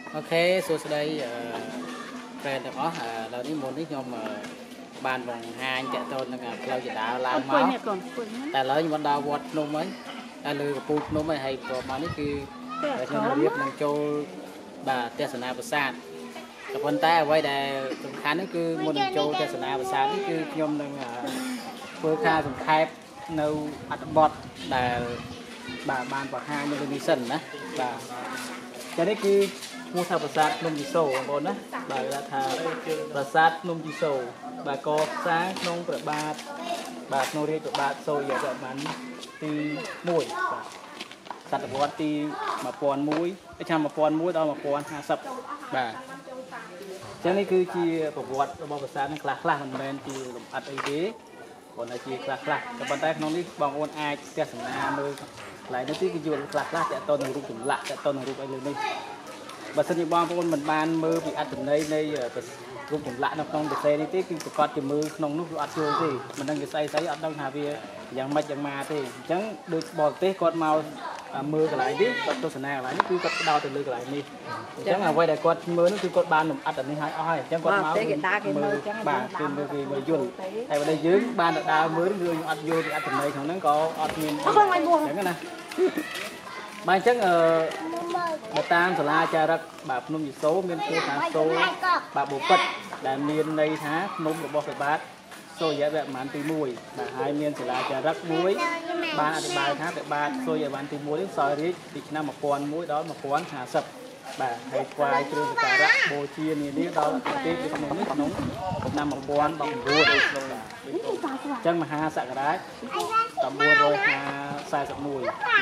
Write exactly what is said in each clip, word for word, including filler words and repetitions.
អូខេសួស្តីអឺប្រែទាំងអស់ឥឡូវនេះមុននេះខ្ញុំបានបង្ហាញតាក់ទងនឹងផ្លូវចដាឡើងមកតែឥឡូវខ្ញុំដល់វត្តភ្នំហើយតែលើកំពូលភ្នំហើយហើយព្រោះមកនេះគឺខ្ញុំរៀបនឹងចូលបាទទស្សនាប្រាសាទតែប៉ុន្តែអ្វីដែលសំខាន់នេះគឺមុននឹងចូលទស្សនាប្រាសាទនេះគឺខ្ញុំនឹងធ្វើការសង្ខេបនៅអត្ថបទដែលបាទបានបង្ហាញនៅនេះសិនណាបាទចានេះគឺឈ្មោះថាប្រាសាទភ្នំជីសូបងប្អូនណាបាទគេថាប្រាសាទភ្នំជីសូបាទកសាងក្នុងព្រះបាទបាទក្នុងរាជព្រះបាទសូរ្យវរ្ម័នទីមួយបាទសតវត្សទីmột nghìn mộtឆ្នាំmột nghìn mộtដល់một nghìnห้าสิบបាទអញ្ចឹងនេះគឺជាប្រវត្តិរបស់ប្រាសាទនេះខ្លះខ្លះមិនមែនជាលម្អិតអីទេគ្រាន់តែជាខ្លះខ្លះតែប៉ុន្តែក្នុងនេះបងប្អូនអាចទស្សនាមើលកន្លែងនេះទីគឺយល់ខ្លះខ្លះតើតទៅនឹងរូបចម្លាក់តើតទៅនឹងរូបអីលើនេះបើសិនជាបងប្អូនមិនបានមើលពីអត្ថន័យនៃរូបចម្លាក់នៅក្នុងប្រទេសនេះទេគឺប្រកាសជាមើលក្នុងនោះវាអត់យល់ទេមិនដឹងជាស្អីស្អីអត់ដឹងថាវាយ៉ាងម៉េចយ៉ាងម៉ាទេអញ្ចឹងដូចបរទេសគាត់មកមើលកន្លែងនេះគាត់ទស្សនាកន្លែងនេះគឺគាត់ផ្ដោតទៅលើកន្លែងនេះអញ្ចឹងអ្វីដែលគាត់មើលនោះគឺគាត់បានលម្អិតអានេះឲ្យអស់ហើយអញ្ចឹងគាត់មកគេដើរគេមើលអញ្ចឹងបាទគឺមើលគេមើលយល់តែបើយើងបានទៅដើរមើលគឺយើងអត់យល់ពីអត្ថន័យក្នុងហ្នឹងក៏អត់មានអញ្ចឹងណាបាទអញ្ចឹងអឺបើតាមសាលាចារឹកបាទភ្នំជីសូមានគួរថាសូរបាទបុពិតដែលមានន័យថាភ្នំរបស់ព្រះបាទសូរ្យវរ្ម័នទីមួយបាទហើយមានសាលាចារឹកមួយបានអធិប្បាយថាព្រះបាទសូរ្យវរ្ម័នទីមួយនេះសោយរាជពីឆ្នាំmột nghìn mộtដល់một nghìnห้าสิบបាទហើយថ្វាយគ្រឿងសក្ការៈបូជានានាដល់ប្រទេសដូចនេះក្នុងឆ្នាំmột nghìn một trăm mười chínក្នុងអញ្ចឹងមហាសក្ការៈmột nghìn chín trăm bốn mươi mốtបាទអញ្ចឹង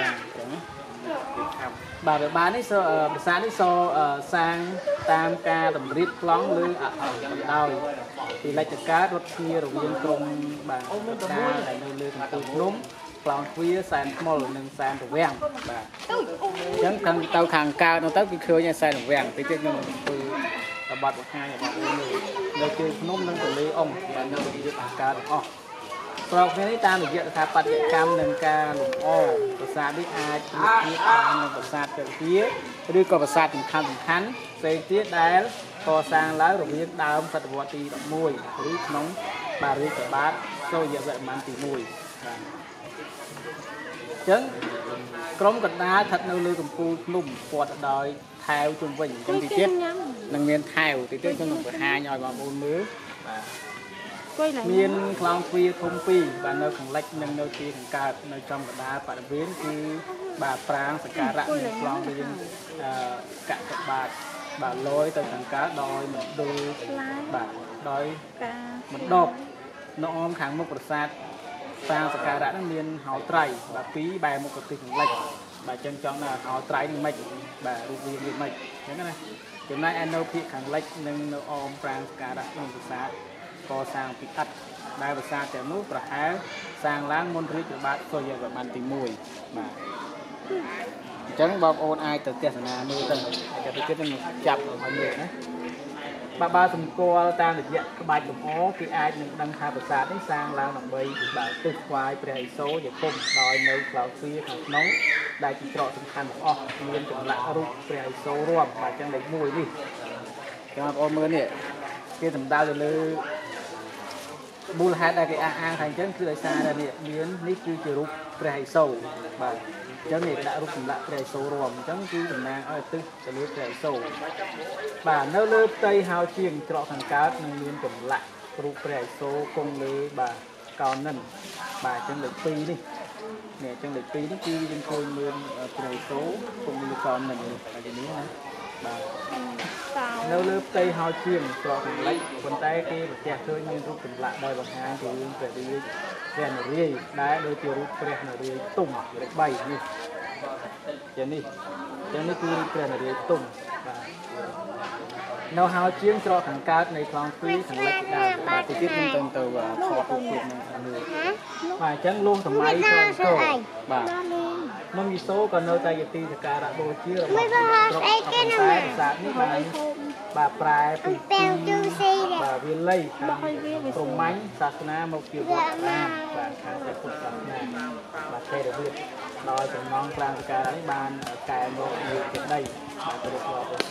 បាទព្រះបាទនេះភាសានេះសសាងតាមការតម្រៀបប្លង់លើអដោយពីលិចការរត់គ្នារវាងក្រុមបាទការដែលនៅលើកំពូលភ្នំប្លង់ទ្វារសែនថ្មល់និងសែនរវាំងបាទអញ្ចឹងខាងទៅខាងកើតនោះទៅគឺឃើញសែនរវាំងតិចតិចនឹងធ្វើបទបង្ហាញរបស់អូននៅជើងភ្នំនិងទន្លេអុងបាទនៅវិទ្យាខាងកើតទាំងអស់ប្រកបគ្នានេះតាមរយៈស្ថាបត្យកម្មនិងការលម្អប្រាសាទនេះអាចប្រៀបធៀបបាននឹងប្រាសាទចក្រវាឬក៏ប្រាសាទសំខាន់សំខាន់ផ្សេងទៀតដែលកសាងឡើងរវាងដើមសតវត្សទីដប់មួយឬក្នុងបាទរាជព្រះបាទសូរ្យវរ្ម័នទីមួយបាទអញ្ចឹងក្រុមកណ្ដាលស្ថិតនៅលើកំពូលភ្នំព័ទ្ធដោយថែវជុំវិញអញ្ចឹងទីទៀតនឹងមានថែវទីទៀតខ្ញុំនឹងបង្ហាញឲ្យបងប្អូនមើលបាទមានខ្លោងទ្វារធំពីរបាទនៅខាងលិចនិងនៅទីខាងកើតនៅចំកណ្ដាលបរិវេណគឺបាទប្រាង្គសក្ការៈនិងខ្លោងរាងអឺកកបាទបាទលយទៅខាងកើតដោយមណ្ឌលបាទដោយមណ្ឌបនៅអមខាងមុខប្រាសាទប្រាង្គសក្ការៈនឹងមានហោត្រៃបាទពីរបែរមុខទៅខាងលិចបាទចឹងចង់ថាហោត្រៃនេះមិនបាទរូបរាងវាមិនអញ្ចឹងណាចំណែកឯនៅភាគខាងលិចនិងនៅអមប្រាង្គសក្ការៈក្នុងប្រាសាទកសាងពីឥដ្ឋដែលប្រាសាទទាំងនោះប្រហែលសាងឡើងមុនរាជព្រះបាទសូរ្យវរ្ម័នទីមួយបាទអញ្ចឹងបងប្អូនអាចទៅទស្សនាមើលទៅតែពីទៀតនឹងចាប់ឲ្យមើលណាបាទបើសម្គាល់តាមរយៈក្បាច់លម្អគេអាចនឹងដឹងថាប្រាសាទនេះសាងឡើងដើម្បីបាទទិសថ្វាយព្រះឥសូរជាគុំដោយនៅក្លោទ្វារខាងក្នុងដែលជាច្រកសំខាន់ទាំងអស់មានចម្លាក់រូបព្រះឥសូររួមបាទអញ្ចឹងលេខមួយនេះចឹងបងប្អូនមើលនេះគេសម្ដៅទៅលើមូលហេតុដែលគេអះអាងថាអញ្ចឹងគឺដោយសារតែនេះមាននេះគឺជារូបព្រះឥសូរបាទអញ្ចឹងនេះដាក់រូបចម្លាក់ព្រះឥសូររួមអញ្ចឹងគឺតំណាងឲ្យទិសទៅលើព្រះឥសូរបាទនៅលើផ្ទៃហោជាងច្រកខាងកើតនឹងមានចម្លាក់រូបព្រះឥសូរគង់លើបាទកោនិនបាទអញ្ចឹងលេខពីរនេះនេះអញ្ចឹងលេខពីរនេះគឺយើងឃើញមានព្រះឥសូរគង់លើកោនិននេះហើយនេះណាបាទនៅលើផ្ទៃហោជាងច្រកខាងលិចប៉ុន្តែគេប្រទះឃើញមានរូបចម្លាក់ដោយបង្ហាញពីរឿងព្រះរាជព្រះនរាយណ៍ដែលដូចជារូបព្រះនរាយណ៍ទុំលេខបីនេះចឹងនេះចឹងនេះគឺព្រះនរាយណ៍ទុំបាទនៅហោជាងច្រកខាងកើតនៃខ្លងទ្វារខាងលិចដែរបាទទីទៀតខ្ញុំទៅទៅថតរូបភាពនៅខាងលើបាទអញ្ចឹងលួងសម័យចូលចូលបាទនំយីសូក៏នៅតែជាទីសក្ការៈបូជារបស់ស្រុកអបតែប្រាសាទនេះបានបាទប្រែពីបាទវាល័យខាងព្រហ្មញ្ញសាសនាមកជាវត្តអារាមបាទខាងពុទ្ធសាសនាបាទទេរវាទដោយចំណងប្រាង្គសក្ការៈនេះបានកែមកជាដីបាទទៅរកស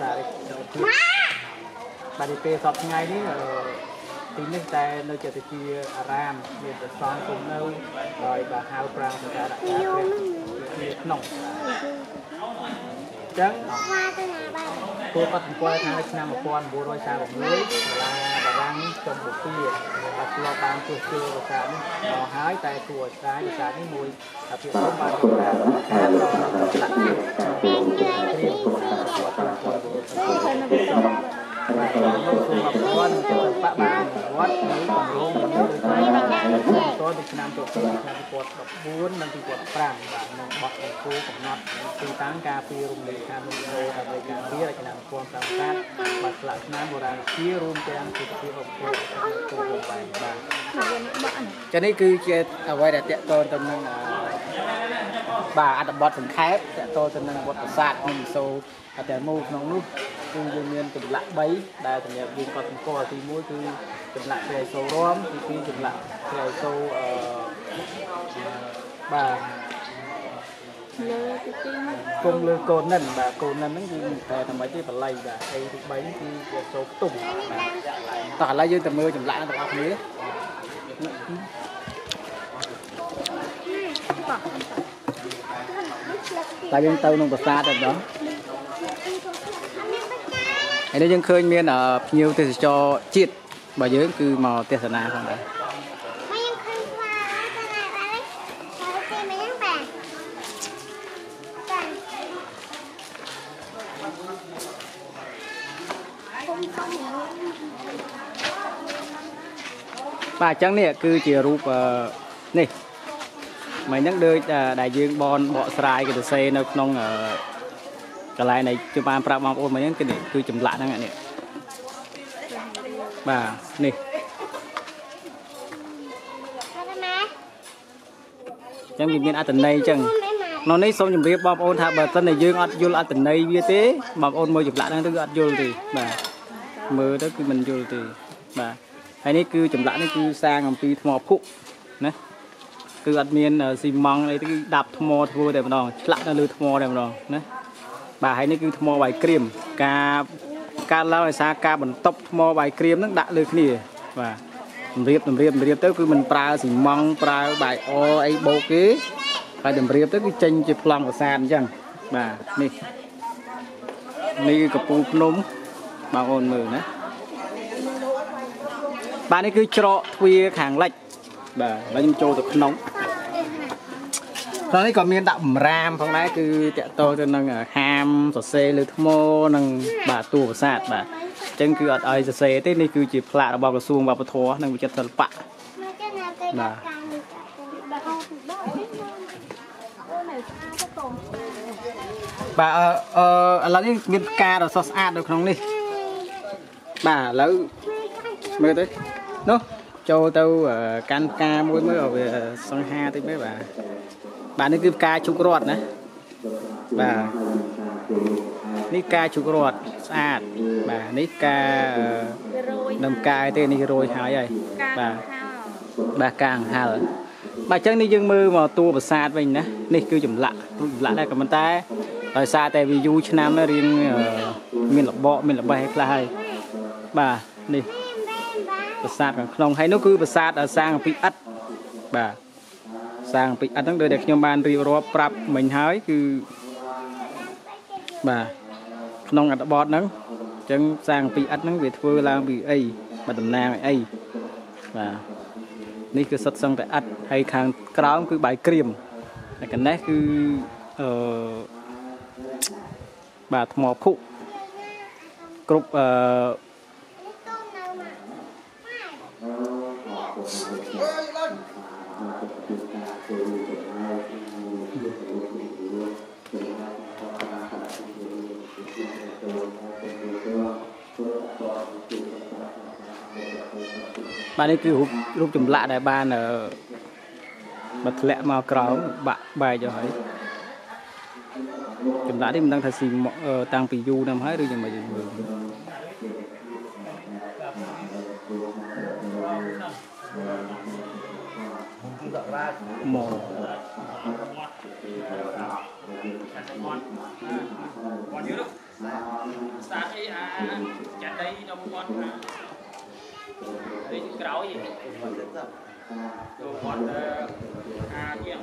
សារបាទពេលសពថ្ងៃនេះទីនេះតែនៅជាទីអារាមមានប្រសងគុំនៅដោយបាទហៅប្រាំងសក្ការៈជាក្នុងចឹងពួកគាត់សម្គាល់ថាឆ្នាំmột nghìn chín trăm ba mươi sáuសាលាបារាំងចំបូព៌ាបាទធ្លាប់បានជួសជុលប្រាសាទនេះមកហើយតែគួរស្ដាយប្រាសាទនេះមួយអភិបាលបានរកការខាតដល់ដាក់ព្រៀងបាទលោកសូមអរគុណចំពោះបាក់បានវត្តនៅគម្រោងនេះដូចតទៅឆ្នាំទៅឆ្នាំtwo thousand fourteenនិងtwo thousand fifteenបាទក្នុងបទអង្គរកំណត់ទីតាំងការពីរំលែកការលោកចូលដើម្បីការពីរចនាសម្ព័ន្ធប្រាសាទបាទស្លាកស្នាមបុរាណជារួមទាំងទិដ្ឋភាពអបអរទៅរួមបានបាទចានេះគឺជាអ្វីដែលតកតទៅនឹងបាទអត្ថបទសង្ខេបតកតទៅនឹងវត្តប្រាសាទនិងសូតែមូលក្នុងនោះគឺយើងមានចម្លាក់3ដែលសម្រាប់យើងគាត់សម្គាល់ទី1គឺចម្លាក់ព្រះសូររមទី2ចម្លាក់ព្រះសូអឺបាទលើទី2គុំលើកូននិនបាទកូននិនហ្នឹងគឺតែតែមិនទេបល័យបាទហើយទី3គឺព្រះសូផ្ទុំបាទតោះឥឡូវយើងទៅមើលចម្លាក់ទាំងអស់គ្នាតែយើងទៅក្នុងប្រាសាទតែម្ដងហើយនេះយើងឃើញមានភ្ញៀវទេសចរជាតិរបស់យើងគឺមកទេសនាផងដែរបាទអញ្ចឹងនេះគឺជារូបនេះមិនហ្នឹងដូចដែលយើងបនបកស្រាយគេទៅសេនៅក្នុងកន្លែងនៃជួបបានប្រាប់បងប្អូនមកហ្នឹងគឺនេះគឺចម្លាក់ហ្នឹងនេះបាទនេះអញ្ចឹងវាមានអត្ថន័យអញ្ចឹងនៅនេះសូមជម្រាបបងប្អូនថាបើសិនតែយើងអត់យល់អត្ថន័យវាទេបងប្អូនមើលចម្លាក់ហ្នឹងទៅគឺអត់យល់ទេបាទមើលទៅគឺមិនយល់ទេបាទហើយនេះគឺចម្លាក់នេះគឺសាងអំពីថ្មភក់ណាគឺអត់មានស៊ីម៉ង់អីទេគឺដាប់ថ្មធ្វើតែម្ដងឆ្លាក់នៅលើថ្មតែម្ដងណាបាទហើយនេះគឺថ្មបាយក្រៀមការកើតឡើងដោយសារការបន្ទប់ថ្មបាយក្រៀមហ្នឹងដាក់លើគ្នាបាទតម្រៀបតម្រៀបតម្រៀបទៅគឺមិនប្រើស៊ីម៉ង់ប្រើបាយអអីបូកទេហើយតម្រៀបទៅគឺចេញជាប្លង់ប្រាសាទអញ្ចឹងបាទនេះនេះគឺកំពូលភ្នំបងប្អូនមើលណាបាទនេះគឺច្រកទ្វារខាងលិចបាទហើយខ្ញុំចូលទៅក្នុងដល់នេះក៏មានដាក់បំរាមផងដែរគឺតកតទៅនឹងហាមសរសេរលើថ្មនិងបាទតួប្រាសាទបាទអញ្ចឹងគឺអត់ឲ្យសរសេរទេនេះគឺជាផ្លាករបស់ក្រសួងវប្បធម៌និងវិចិត្រសិល្បៈបាទបាទអឺឥឡូវនេះមានផ្កាដ៏ស្រស់ស្អាតនៅក្នុងនេះបាទឥឡូវមើលទៅនោះចូលទៅកាន់ផ្កាមួយមើលវាសង្ហាតិចមើលបាទបាទនេះគឺផ្កាជុករ័ត្នណាបាទនេះផ្កាជុករ័ត្នស្អាតបាទនេះផ្កានឹងផ្កាអីទេនេះរយហើយហើយបាទបាទផ្កាអង្ហែលបាទអញ្ចឹងនេះយើងមើលមកតួប្រាសាទវិញណានេះគឺចម្លាក់ចម្លាក់ដែរក៏ប៉ុន្តែដោយសារតែវាយូរឆ្នាំរៀងមានរបកមានល្បេះខ្លះហើយបាទនេះប្រាសាទខាងក្នុងហើយនោះគឺប្រាសាទសាងអំពីឥដ្ឋបាទសាងអំពីឥដ្ឋហ្នឹងដូចតែខ្ញុំបានរៀបរាប់ប្រាប់មិញហើយគឺបាទក្នុងអត្ថបទហ្នឹងអញ្ចឹងសាងអំពីឥដ្ឋហ្នឹងវាធ្វើឡើងពីអីបាទតំណាងអីបាទនេះគឺសុទ្ធសឹងតែឥដ្ឋហើយខាងក្រោមគឺបាយក្រៀមហើយកណេះគឺអឺបាទថ្មភក់គ្រប់អឺបាទនេះគឺរូបរូបចម្លាក់ដែលបានមកធ្លាក់មកក្រោមបាក់បែកទៅហើយចម្លាក់នេះមិនដឹងថាស៊ីតាំងពីយូរណាស់ហើយឬយ៉ាងម៉េចមើលหมอวันนี้ลูกสาธิตอ่ะจัดได้น้ำมันอ่ะđây cái đó gì đồ con à kia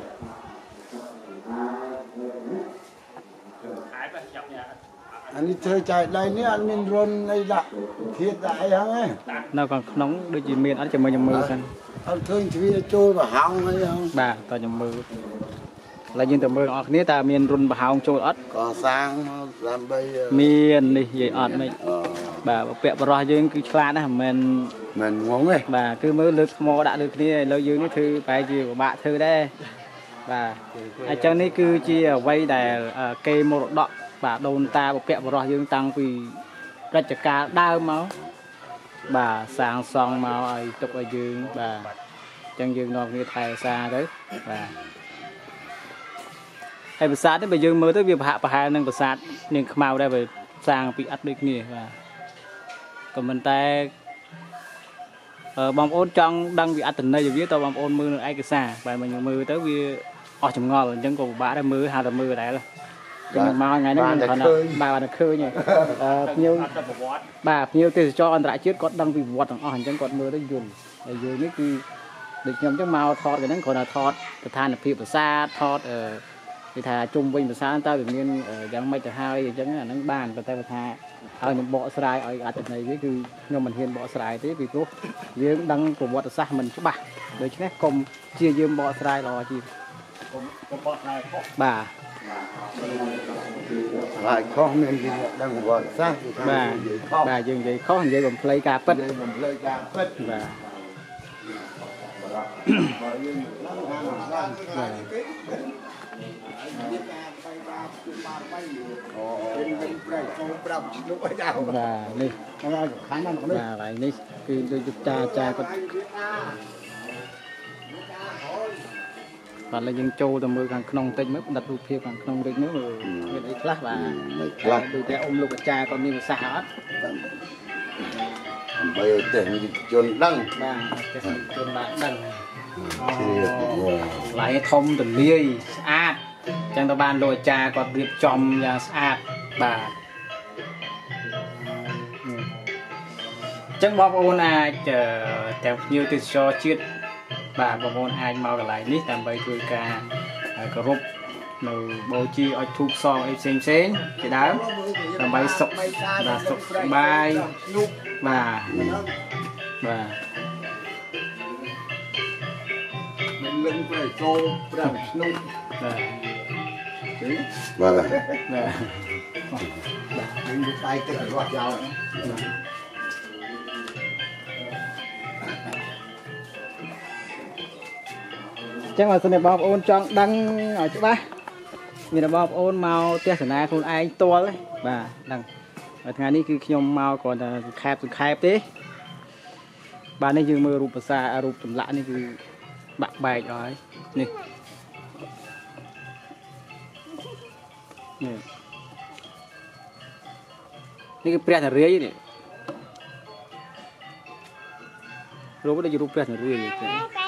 hái và chọc nhà anh đi chơi chạy đây ní anh mình run đây là thiệt đại hả ấy nào còn nóng đôi chị miền ăn cho mình nhầm mưa xem anh thương chỉ trôi vào hông hay không bà tao nhầm mưa là những tầm mưa ởนี้ta miền run vào hông trôi ớt còn sang làm bây miền đi vậy ớt này bà bẹo bò rò dương cứ choa đó mình mình muốn ấy bà cứ mới lướt mò đã được này lâu dương cái thư bài gì của bạn thư đây bà ở trong này cứ chi quay đài cây mô đọ bà đồn ta bẹo bẹo bò rò dương tăng vì ra chả cá đau máu bà sang xong máu ở tục ở dương bà chân dương nó như thầy xa đấy bà hay bữa sáng đấy bây giờ mới tới việc hạ bà hai nâng bữa sáng nên màu đây về sang bị ắt được nè và còn mình ta bom ôn trong đang bị ắt tình đây rồi tao bom ôn mưa ai cái xa và mình mưa tới vì ở trong ngò rồi chân cổ bả đã mưa hai là mưa đấy là cho mình mau ngày đó mình còn bà bà được khơi nhỉ nhiều bà nhiều tiền cho anh lại trước có đang bị vọt ở hành chân còn mưa đấy dùng ở dưới mấy cái được nhom cho màu thọt cáiนั้นcòn là thọt từ than là phi bờ xa thọt thì thà chung với bờ xa ta được nênยังไม่จะให้จังนั้นบ้านก็แต่ว่าเอาnhững bộ sài ở ở này cáiคือnhưng mình hiện bộ sài thế vì cố dương đăng của bộ sa mình các bạn đấy chứ cùng chia dương bộ sài rồi chi bà lại khó nên đi đang gọi sang bà bà dương vậy khó hình vậy còn play cà phết bà và đi và lại đi khi tôi chụp cha cha con và là dân châu tầm mười càng nông tinh mới đặt ruột phiêu càng nông tinh nếu mà cái đấy class và tôi sẽ ôm lúc cha con đi mà xa hết bây giờ tiền chôn đăng và cái chôn đăng lại thông từ lia sạch chẳng tao ban đôi cha còn việc chồng và sạch bà chẳng bom ôn ai chờ theo như từ cho chiết bà bom ôn ai mau lại nít làm bài cười ca có rụp rồi bố chi ở thuốc son em xem xem cái đó làm bài sọc và sọc bài bà bà mình lưng phải cho làm snow bà vâng bà mình cái tay cái loạt dao chắc là xin bom ôn chọn đăng ở chỗ ba nhìn là bom ôn màu tia sả na con ai to đấy bà đăng ở ngàyนี้คือขยมมาวก่อนจะแคบสุดแคบดิบ้านนี้คือมือรูปภาษารูปตำละนี่คือบักใบร้อยนี่นี่นี่คือเปรี้ยนเรื่อยนี่รู้ว่าได้รูปเปรี้ยนเรื่อย